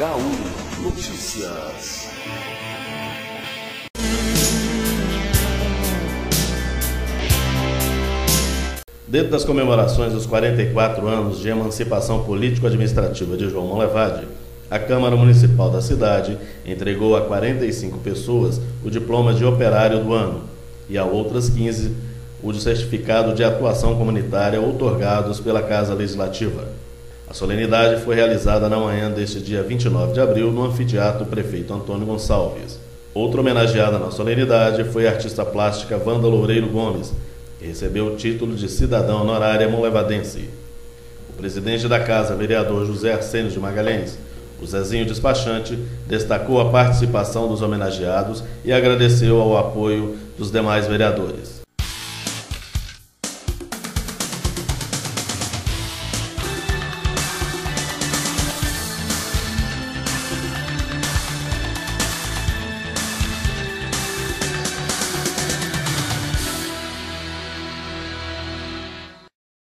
H1 Notícias. Dentro das comemorações dos 44 anos de emancipação político-administrativa de João Monlevade, a Câmara Municipal da cidade entregou a 45 pessoas o diploma de operário do ano e a outras 15 o de certificado de atuação comunitária outorgados pela Casa Legislativa. A solenidade foi realizada na manhã deste dia 29 de abril no anfiteatro Prefeito Antônio Gonçalves. Outra homenageada na solenidade foi a artista plástica Wanda Loureiro Gomes, que recebeu o título de cidadã honorária monlevadense. O presidente da Casa, vereador José Arsênio de Magalhães, o Zezinho Despachante, destacou a participação dos homenageados e agradeceu ao apoio dos demais vereadores.